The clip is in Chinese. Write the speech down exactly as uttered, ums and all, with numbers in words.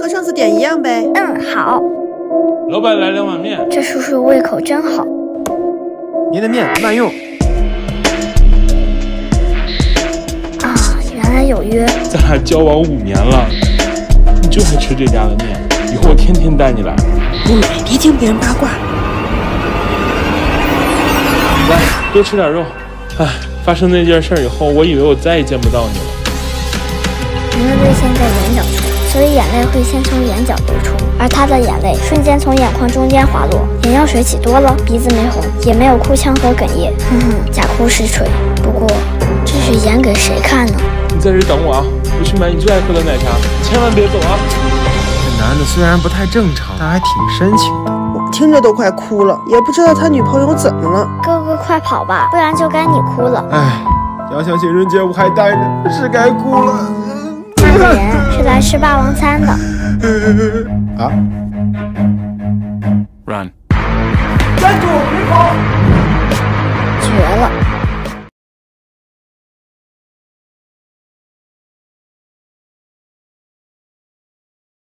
和上次点一样呗。 嗯，好。 老板来两碗面。 这叔叔胃口真好。 您的面慢用。 啊，原来有约。 咱俩交往五年了，你就爱吃这家的面，以后我天天带你来。 你美，别听别人八卦。 来，多吃点肉。哎，发生那件事以后，我以为我再也见不到你了。 您的泪腺在眼角处，所以眼泪会先从眼角流出，而他的眼泪瞬间从眼眶中间滑落，眼药水起多了，鼻子没红，也没有哭腔和哽咽，哼哼，假哭实锤。不过这是演给谁看呢？ 你在这等我啊，我去买你最爱喝的奶茶，千万别走啊！ 这男的虽然不太正常，但还挺深情的。 我听着都快哭了，也不知道他女朋友怎么了。 哥哥快跑吧，不然就该你哭了。 哎，想想情人节我还带着，是该哭了。 那个人是来吃霸王餐的。 啊 ，Run！ 站住，别跑！